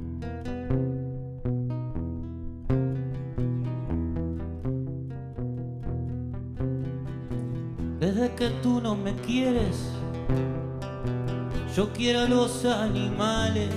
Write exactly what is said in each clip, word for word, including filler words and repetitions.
Desde que tú no me quieres, yo quiero a los animales,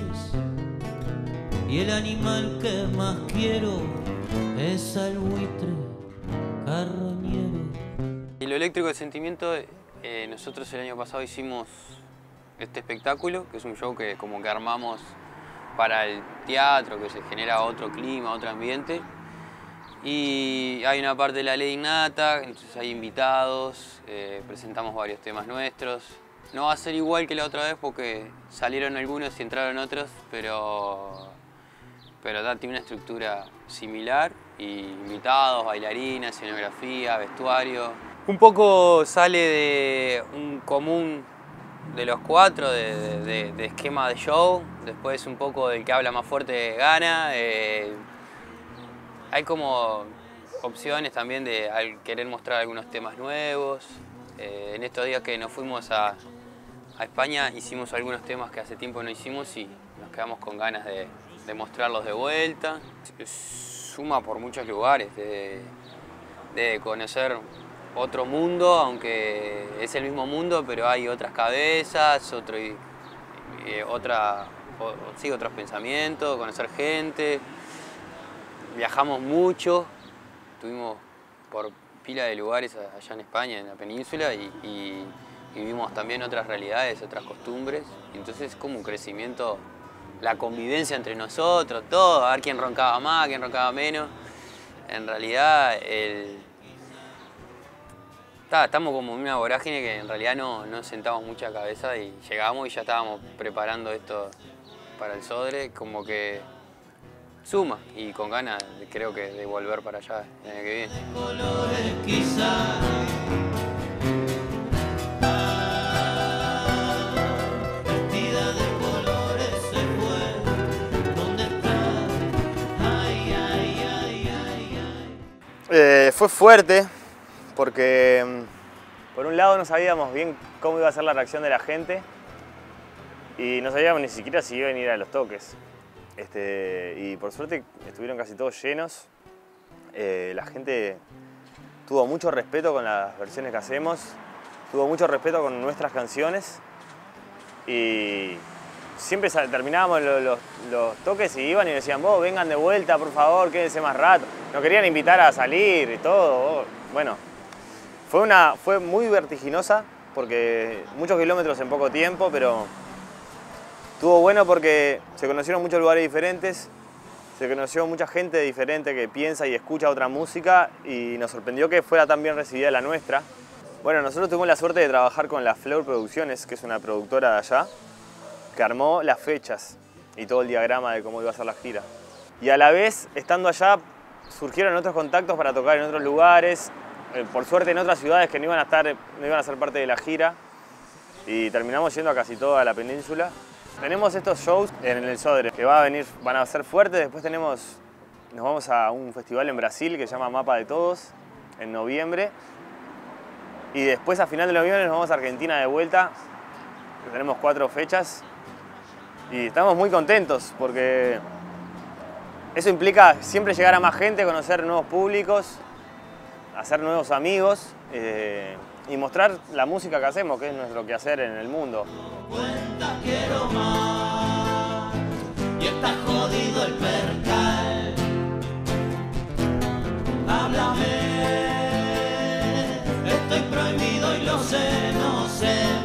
y el animal que más quiero es al buitre carroñero. Y lo eléctrico de sentimiento, eh, nosotros el año pasado hicimos este espectáculo, que es un show que como que armamos para el teatro, que se genera otro clima, otro ambiente. Y hay una parte de la ley innata, entonces hay invitados, eh, presentamos varios temas nuestros. No va a ser igual que la otra vez porque salieron algunos y entraron otros, pero, pero da, tiene una estructura similar. Y invitados, bailarinas, escenografía, vestuario. Un poco sale de un común de los cuatro, de, de, de esquema de show. Después un poco del que habla más fuerte gana. Eh, hay como opciones también de al querer mostrar algunos temas nuevos. Eh, en estos días que nos fuimos a, a España hicimos algunos temas que hace tiempo no hicimos y nos quedamos con ganas de, de mostrarlos de vuelta. Suma por muchos lugares, de, de conocer otro mundo, aunque es el mismo mundo, pero hay otras cabezas, otro, eh, otra, o, sí, otros pensamientos, conocer gente. Viajamos mucho, estuvimos por pila de lugares allá en España, en la península, y, y, y vimos también otras realidades, otras costumbres. Entonces es como un crecimiento, la convivencia entre nosotros, todo, a ver quién roncaba más, quién roncaba menos. En realidad, el... Está, estamos como en una vorágine que en realidad no, no sentamos mucha cabeza y llegamos y ya estábamos preparando esto para el Sodre, como que suma y con ganas creo que de volver para allá el año que viene. Eh, fue fuerte porque por un lado no sabíamos bien cómo iba a ser la reacción de la gente y no sabíamos ni siquiera si iban a ir a los toques. Este, y por suerte estuvieron casi todos llenos. Eh, la gente tuvo mucho respeto con las versiones que hacemos, tuvo mucho respeto con nuestras canciones y siempre terminábamos los, los, los toques y iban y decían, vos vengan de vuelta, por favor, quédense más rato. Nos querían invitar a salir y todo. Bueno, fue, una, fue muy vertiginosa porque muchos kilómetros en poco tiempo, pero estuvo bueno porque se conocieron muchos lugares diferentes, se conoció mucha gente diferente que piensa y escucha otra música y nos sorprendió que fuera tan bien recibida la nuestra. Bueno, nosotros tuvimos la suerte de trabajar con La Flor Producciones, que es una productora de allá, que armó las fechas y todo el diagrama de cómo iba a ser la gira. Y a la vez, estando allá, surgieron otros contactos para tocar en otros lugares, eh, por suerte en otras ciudades que no iban a estar, no iban a ser parte de la gira, y terminamos yendo a casi toda la península. Tenemos estos shows en el Sodre que va a venir, van a ser fuertes. Después tenemos, nos vamos a un festival en Brasil que se llama Mapa de Todos, en noviembre. Y después a final de noviembre nos vamos a Argentina de vuelta. Tenemos cuatro fechas y estamos muy contentos porque eso implica siempre llegar a más gente, conocer nuevos públicos, hacer nuevos amigos eh, y mostrar la música que hacemos, que es nuestro quehacer en el mundo. Cuenta quiero más y está jodido el percal. Háblame, estoy prohibido y lo sé, no sé.